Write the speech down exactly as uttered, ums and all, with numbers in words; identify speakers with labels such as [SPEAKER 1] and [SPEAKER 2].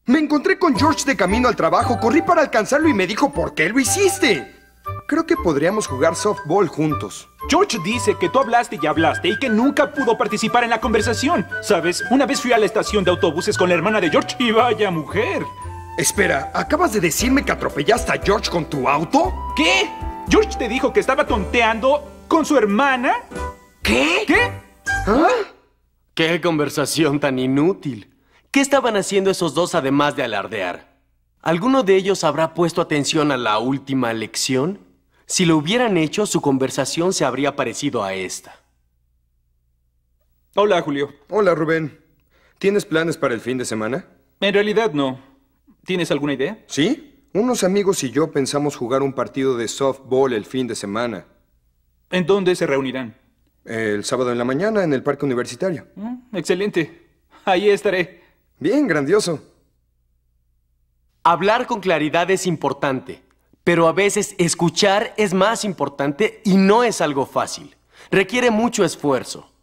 [SPEAKER 1] Me encontré con George de camino al trabajo, corrí para alcanzarlo y me dijo, ¿por qué lo hiciste? Creo que podríamos jugar softball juntos.
[SPEAKER 2] George dice que tú hablaste y hablaste y que nunca pudo participar en la conversación. ¿Sabes? Una vez fui a la estación de autobuses con la hermana de George y vaya mujer.
[SPEAKER 1] Espera, ¿acabas de decirme que atropellaste a George con tu auto?
[SPEAKER 2] ¿Qué? ¿George te dijo que estaba tonteando con su hermana?
[SPEAKER 1] ¿Qué?
[SPEAKER 2] ¿Qué?
[SPEAKER 1] ¿Ah?
[SPEAKER 3] ¡Qué conversación tan inútil! ¿Qué estaban haciendo esos dos además de alardear? ¿Alguno de ellos habrá puesto atención a la última lección? Si lo hubieran hecho, su conversación se habría parecido a esta.
[SPEAKER 2] Hola, Julio.
[SPEAKER 1] Hola, Rubén. ¿Tienes planes para el fin de semana?
[SPEAKER 2] En realidad no. ¿Tienes alguna idea?
[SPEAKER 1] Sí. Unos amigos y yo pensamos jugar un partido de softball el fin de semana.
[SPEAKER 2] ¿En dónde se reunirán?
[SPEAKER 1] El sábado en la mañana en el parque universitario.
[SPEAKER 2] Mm, excelente. Ahí estaré.
[SPEAKER 1] Bien, grandioso.
[SPEAKER 3] Hablar con claridad es importante, pero a veces escuchar es más importante y no es algo fácil. Requiere mucho esfuerzo.